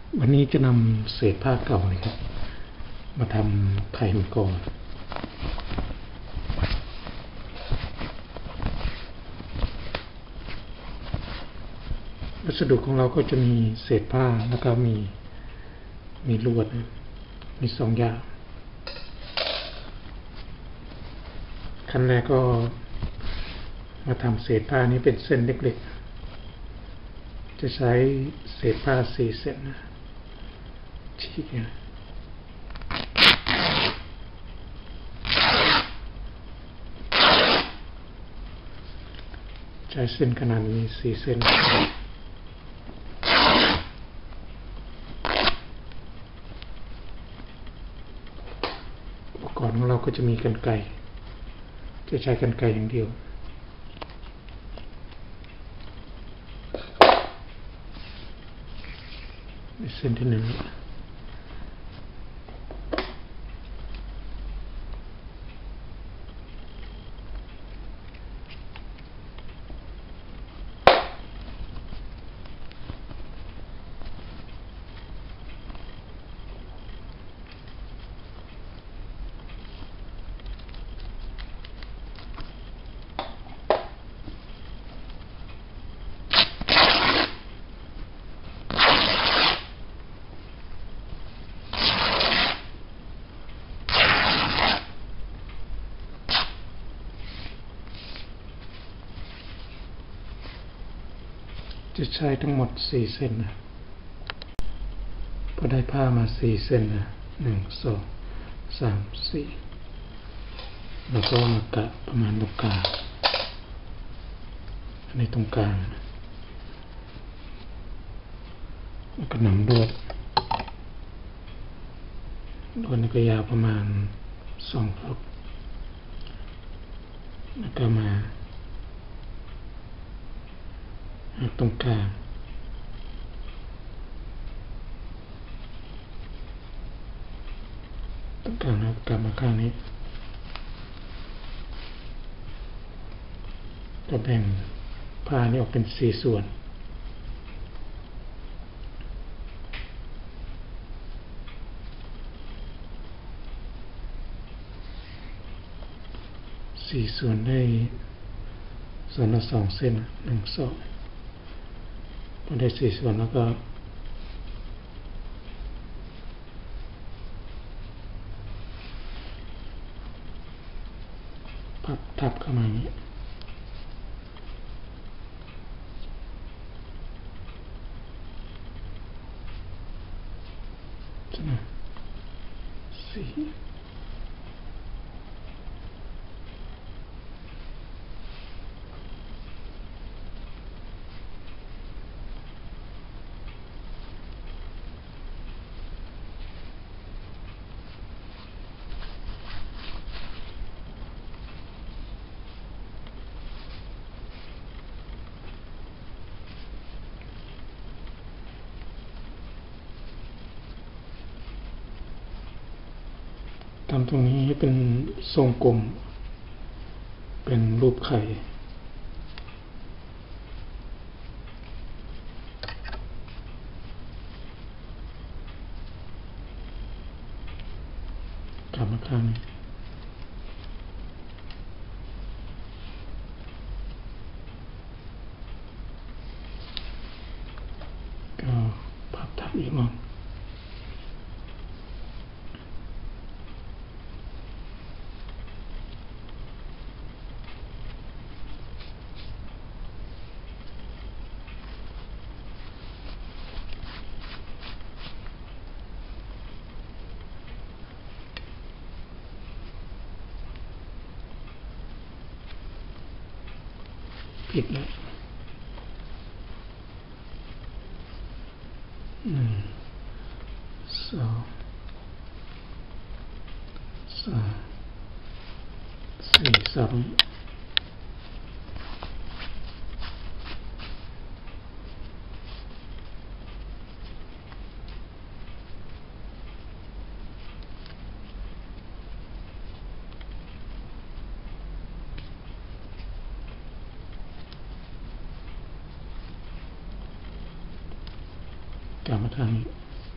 วันนี้จะนำเศษผ้าเก่านะครับมาทำไข่มังกรวัสดุของเราก็จะมีเศษผ้าแล้วก็มีลวดมี2 อย่างขั้นแรกก็มาทำเศษผ้านี้เป็นเส้นเล็กๆจะใช้เศษผ้า4 เส้นฉีกใช้เส้นขนาดนี้4 เส้นอุปกรณ์ของเราก็จะมีกรรไกรจะใช้กรรไกรอย่างเดียวเส้นที่ 1จะใช้ทั้งหมด4 เส้นพอได้ผ้ามา4 เส้น1 2 3 4แล้วก็มากะประมาณตรงกลางอันนี้ตรงกลางแล้วก็นำลวดนี่ก็ยาวประมาณ2 ฟุตแล้วก็มาตรงกลางแล้วกลับมาข้างนี้ก็แบ่งผ้านี้ออกเป็น4 ส่วนได้ส่วนละ2 เส้น1 2พอได้4 ส่วนแล้วก็พับทับเข้ามาอย่างนี้4ทำตรงนี้ให้เป็นทรงกลมเป็นรูปไข่กลับมาข้างนี้ก็พับทับอีกรอบผิดแล้ว1 2 3 4 3กลับมาทางนี้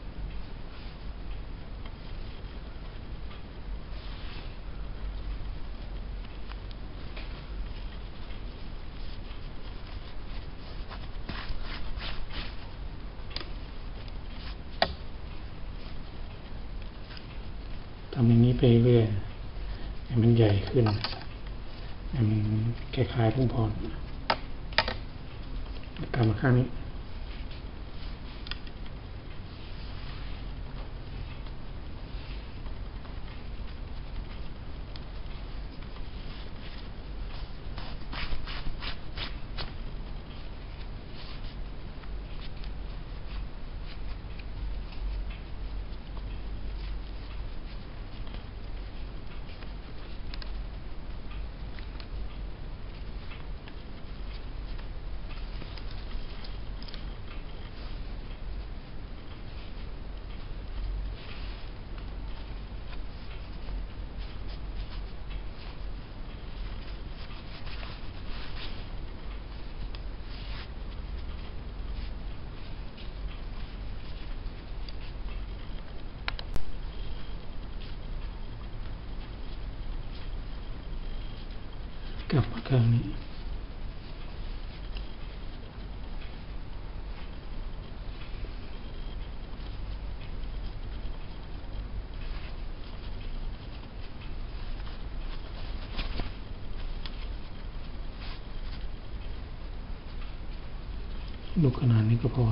ำอย่างนี้ไปเรื่อยให้มันใหญ่ขึ้นให้มันคล้ายๆทุ่งพรกลับมาข้างนี้กลับมาข้างนี้ดูขนาดนี้ก็พอ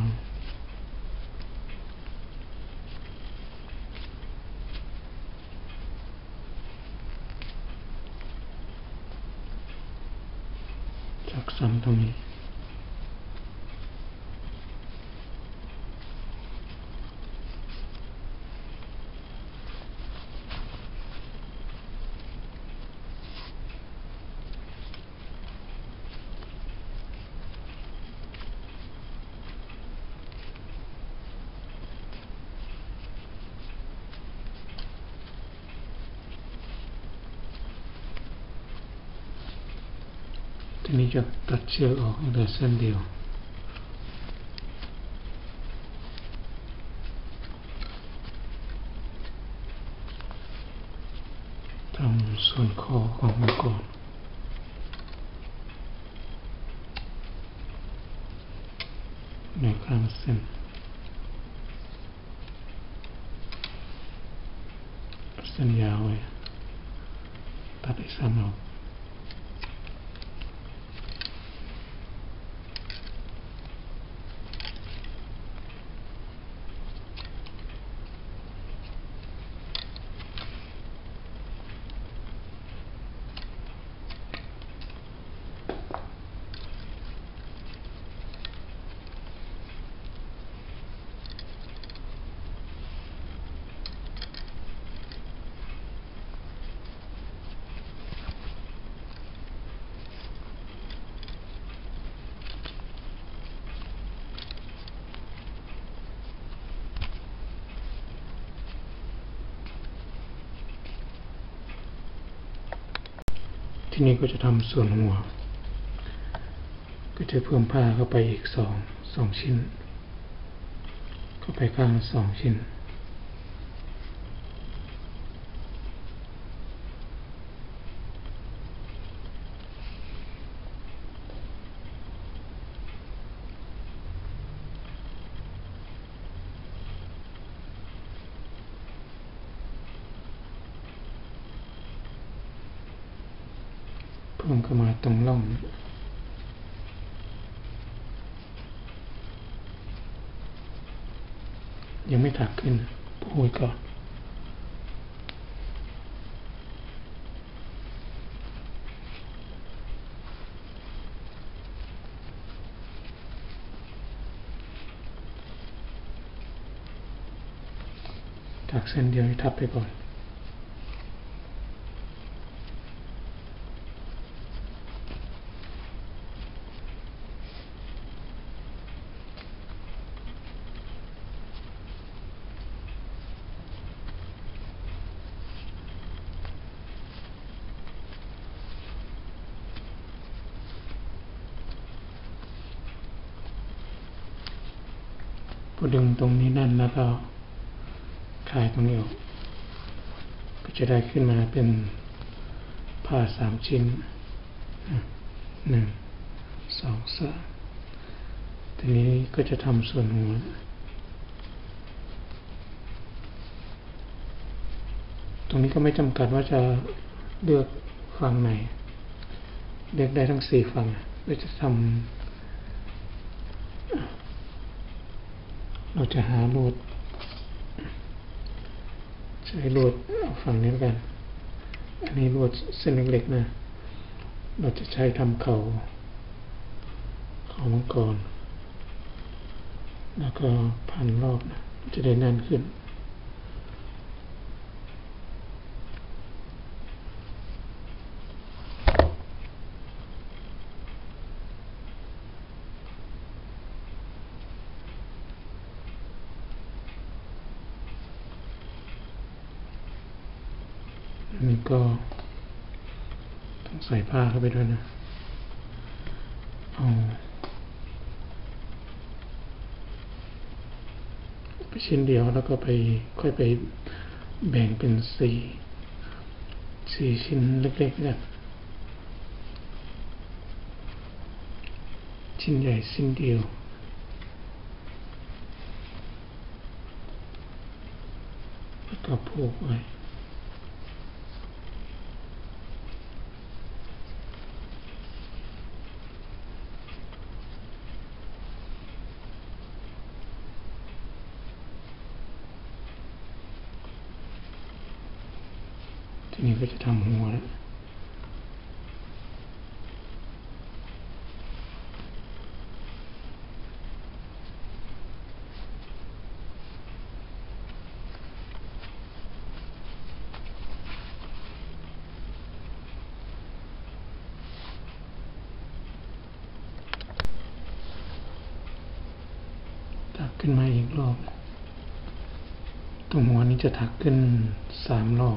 จากซ้ำตรงนี้ทีนี้จะตัดเชือกออกเหลือเส้นเดียวทำส่วนคอของมันก่อนแนวข้างเส้นเส้นยาวไว้ตัดอีกซ้ำออกทีนี้ก็จะทำส่วนหัวก็จะเพิ่มผ้าเข้าไปอีกสองชิ้นเข้าไปข้าง2 ชิ้นเพิ่มเข้ามาตรงร่องยังไม่ถักขึ้นพูดก่อนถักเส้นเดียวให้ทับไปก่อนพอดึงตรงนี้แน่นแล้วก็คลายตรงนี้ออกก็จะได้ขึ้นมาเป็นผ้า3 ชิ้น1 2 3ทีนี้ก็จะทำส่วนหัวตรงนี้ก็ไม่จำกัดว่าจะเลือกฝั่งไหนเลือกได้ทั้ง4ฝั่งเราจะทำเราจะหาโหลดใช้โหลดเอาฝั่งนี้กันอันนี้โหลดเส้นเล็กๆนะเราจะใช้ทำเขามังกรแล้วก็พันรอบนะจะได้แน่นขึ้นอันนี้ก็ต้องใส่ผ้าเข้าไปด้วยนะเอาไปชิ้นเดียวแล้วก็ค่อยไปแบ่งเป็น4ชิ้นเล็กๆเนี่ยชิ้นใหญ่ชิ้นเดียวแล้วก็ผูกไว้ทีนี้ก็จะทำหัวแล้วถักขึ้นมาอีกรอบตรงหัวนี้จะถักขึ้น3 รอบ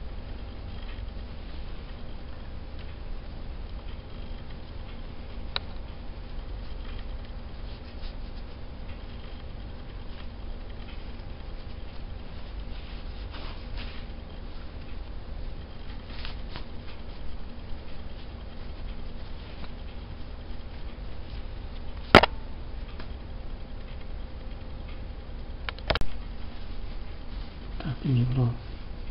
ถักเป็นอีกรอบ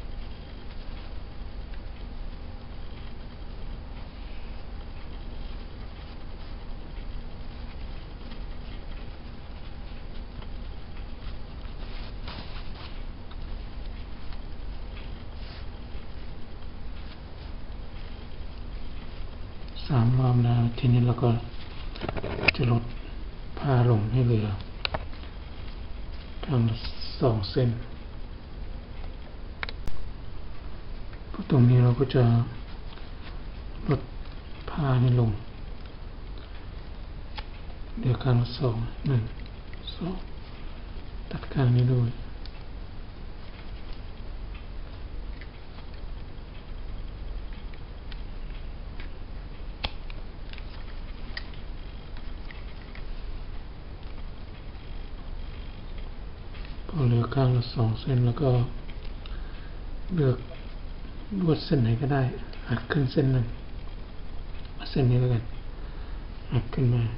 3 รอบแล้วทีนี้เราก็จะลดผ้าลงให้เหลือข้างละ2 เส้นตรงนี้เราก็จะลดผ้าให้ลงเหลือข้างละ1 2ตัดข้างนี้ด้วยพอเหลือข้างละ2 เส้นแล้วก็เลือกลวดเส้นไหนก็ได้หักขึ้นเส้นหนึ่งเส้นนี้แล้วกันหักขึ้นมา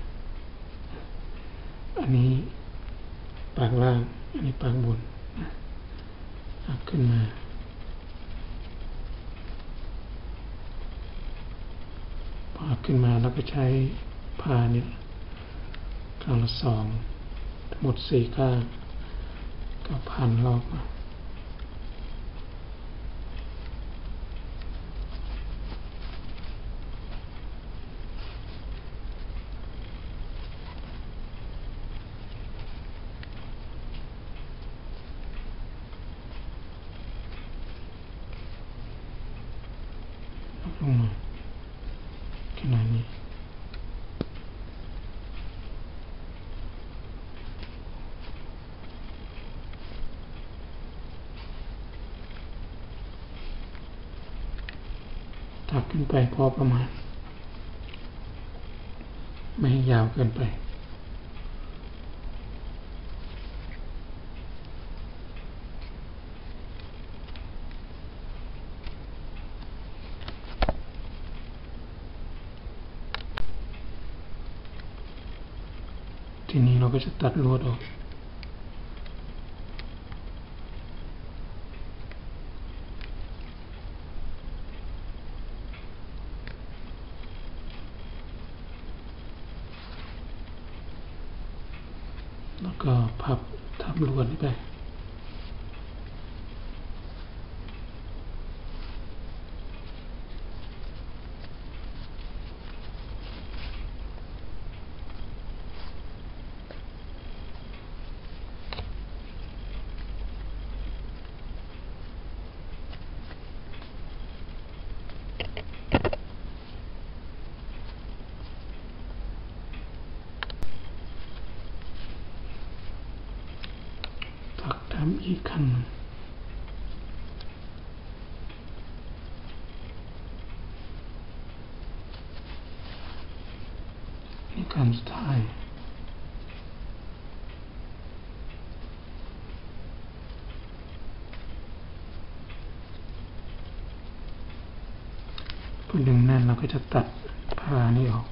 อันนี้ปากล่างอันนี้ปากบนหักขึ้นมาพอหักขึ้นมาแล้วก็ใช้ผ้าเนี่ยข้างละ2ทั้งหมด4 ข้างก็พันรอบมาลงมาขนาดนี้ถักขึ้นไปพอประมาณไม่ให้ยาวเกินไปทีนี้เราก็จะตัดลวดออกก็พับทับลวดไปทำอีกครั้งนี่การสุดท้ายพอดึงแน่นเราก็จะตัดผ้านี่ออก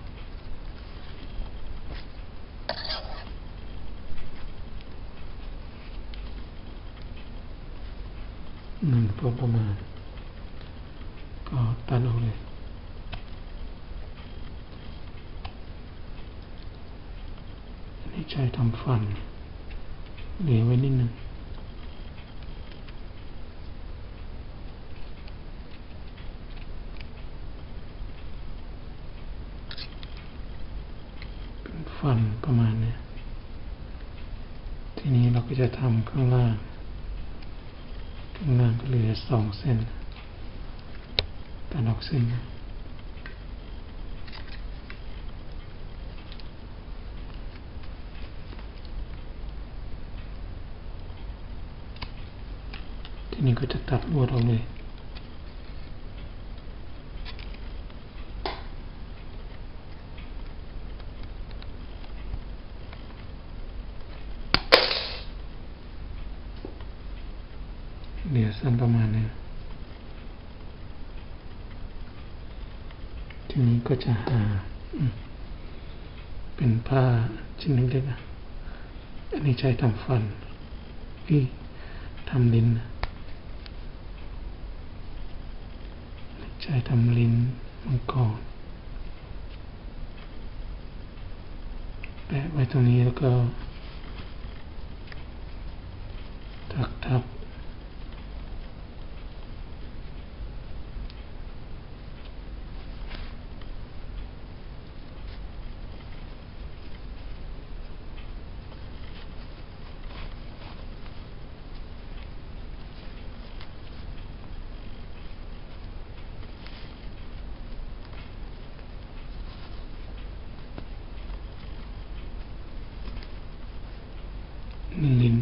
พอประมาณก็ตัดออกเลยอันนี้ใช้ทำฟันเหลือไว้นิดนึงเป็นฟันประมาณนี้ทีนี้เราก็จะทำข้างล่างก็เหลือ2 เส้นตัดออกเส้นทีนี้ก็จะตัดลวดออกเลยเหลือสั้นประมาณนี้ทีนี้ก็จะหาเป็นผ้าชิ้นเล็กๆอันนี้ใช้ทำฟันทำลิ้นใช้ทำลิ้นมังกรแปะไว้ตรงนี้แล้วก็ทับลิ้น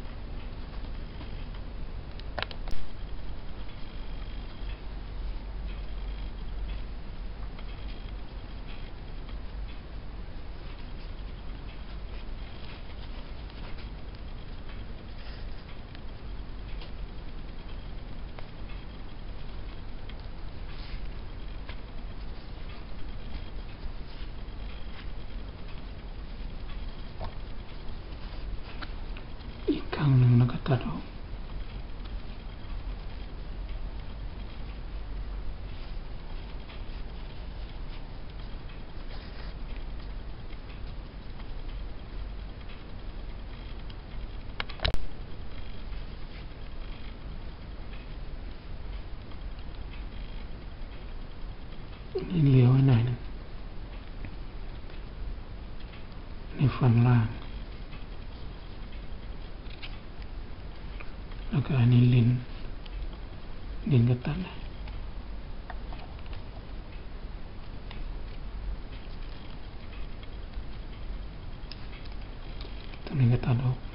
อีกครั้งหนึ่งแล้วก็ตัดออกนี่เลี้ยวไว้หน่อยนึงในฟันล่างแล้วก็อันนี้ลิ้นก็ตัดเลยตรงนี้ก็ตัดออก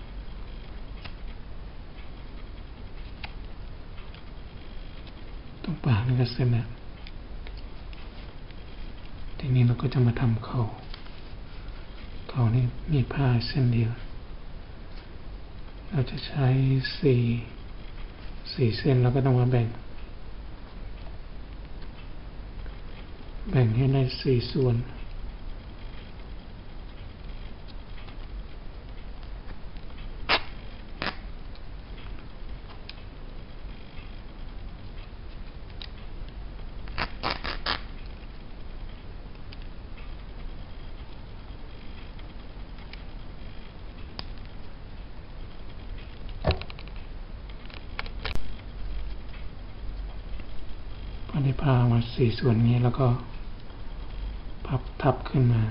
ตรงปากนี่ก็เสร็จแล้วทีนี้เราก็จะมาทำเขานี่มีผ้าเส้นเดียวเราจะใช้4 เส้นแล้วก็ต้องมาแบ่งให้ได้4 ส่วนได้ผ้ามา4 ส่วนนี้แล้วก็พับทับขึ้นมา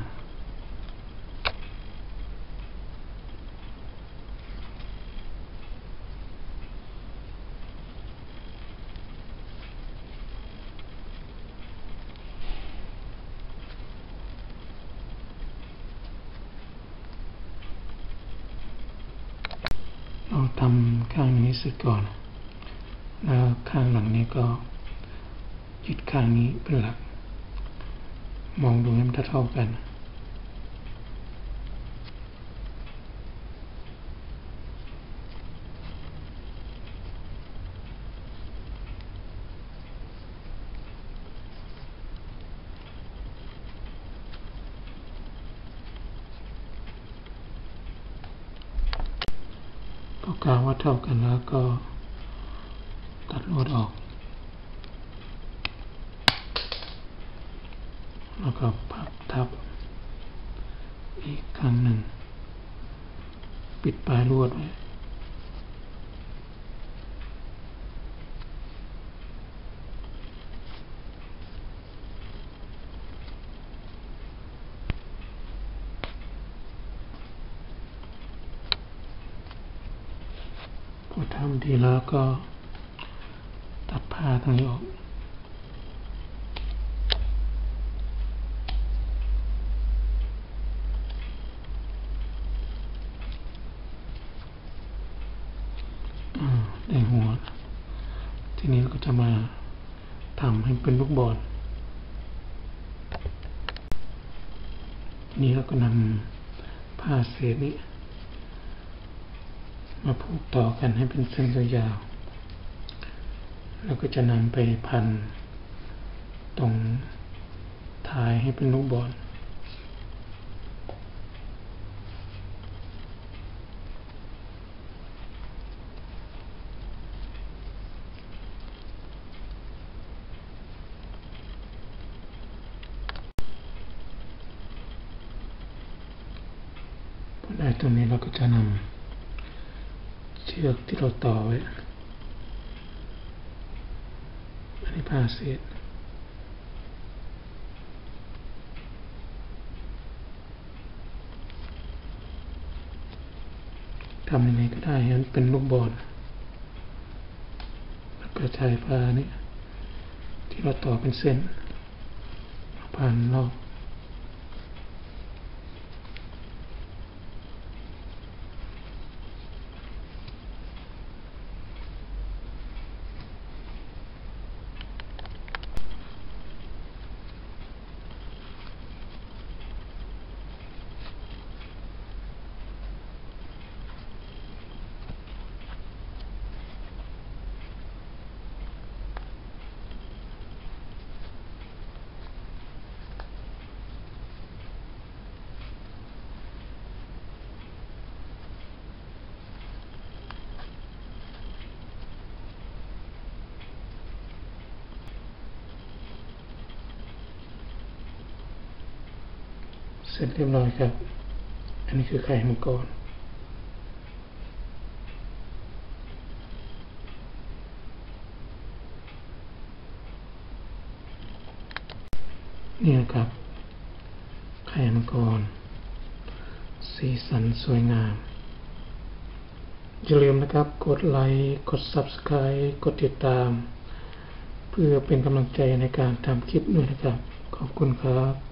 เราทำข้างนี้เสร็จก่อนแล้วข้างหลังนี้ก็ยึดข้างนี้เป็นหลักมองดูให้มันเท่ากันก็กาวว่าเท่ากันแล้วก็ตัดลวดออกแล้วก็พับทับอีกครั้งหนึ่งปิดปลายลวดไว้พอทำดีแล้วก็ตัดผ้าตรงนี้ออกได้หัวทีนี้เราก็จะมาทำให้เป็นลูกบอลนี้เราก็นำผ้าเศษนี้มาผูกต่อกันให้เป็นเส้นยาวๆแล้วก็จะนำไปพันตรงท้ายให้เป็นลูกบอลได้ตรงนี้เราก็จะนำเชือกที่เราต่อไว้อันนี้ผ้าเศษทำยังไงก็ได้ให้มันเป็นลูกบอลแล้วก็ใช้ผ้านี้ที่เราต่อเป็นเส้นพันรอบเสร็จเรียบร้อยครับอันนี้คือไข่มังกรนี่ครับไข่มังกรสีสันสวยงามอย่าลืมนะครับกดไลค์กด Subscribe กดติดตามเพื่อเป็นกำลังใจในการทำคลิปด้วยนะครับขอบคุณครับ